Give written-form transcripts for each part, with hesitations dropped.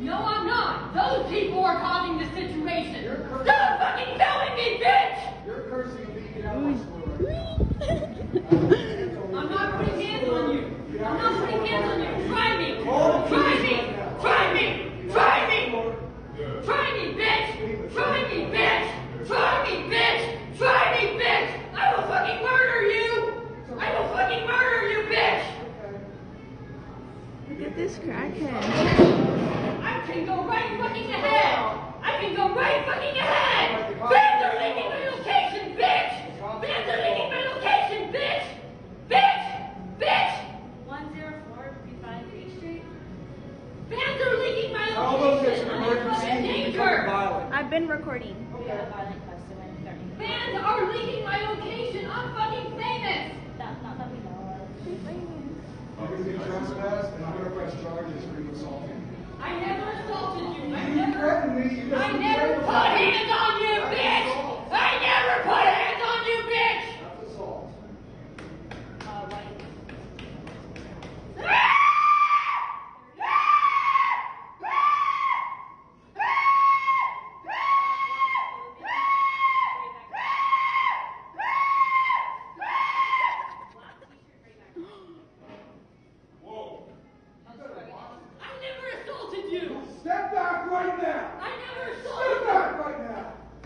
No, I'm not. Those people are causing the situation. Stop fucking filming me, bitch! You're cursing me. Get out of my store right now. I'm not putting hands on you. I'm not putting hands on you. Try me. Try me. Try me. Try me. Try me, bitch. Try me, bitch. Try me, bitch. Try me, bitch. I will fucking murder you. I will fucking murder you, bitch. Look at this crackhead. I can go right fucking ahead. I can go right fucking ahead. Fans are leaking my location, bitch. Fans are leaking my location, bitch. Bitch. Bitch. 104 Refined Beach Street. Fans are leaking my All those it's location. an I'm in emergency. fucking You become danger. violent. I've been recording. We have a violent customer in 30 minutes. Fans are leaking my location. I'm fucking famous. That's not that we know of. She's famous. You're going to be trespassed, and I'm going to press charges for you assaulting me. I never assaulted you. I You never. threatened me. You just I never put hands on you, bitch. I never put hands on you, bitch. That's assault. What? I never assaulted you. Step back right now. I never Step assaulted you. back right now.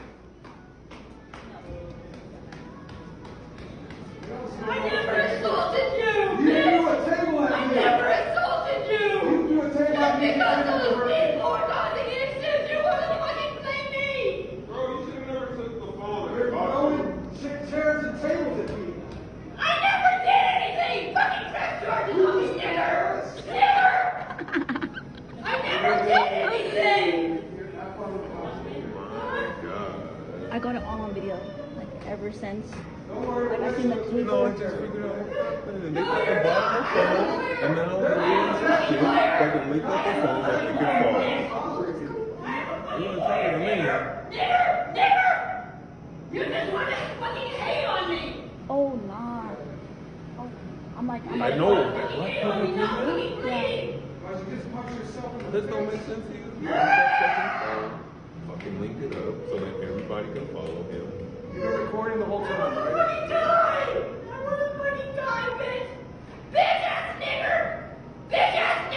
I never assaulted you, You bitch. do a table at I me. never assaulted you. You do a table Just at me. because those people are causing issues, you wasn't fucking blame me. Bro, you should have never took the phone. You're throwing chairs and tables at me. I never did anything. Fucking press charges on me, nigger. Nigger. I never did anything. Have fun with the conversation. I got it all on video, like ever since. Don't worry. Like I seen the No, table. I just figured out what happened. And they fucking bought my phone, and now they're doing some shit that can link up the phone that they can call. You want to tell me? Nigger. Nigger. You just want to fucking hate on me. Oh nah. Oh, I'm like. I know. Fucking hate on me, not fucking bleed. Why'd you just punch yourself in the This face? don't make sense to you. You use that fucking phone, fucking link it up so that everybody can follow him. You've been recording the whole I time, wanna right? fucking die. I wanna fucking die, bitch. Bitch ass nigger. Bitch ass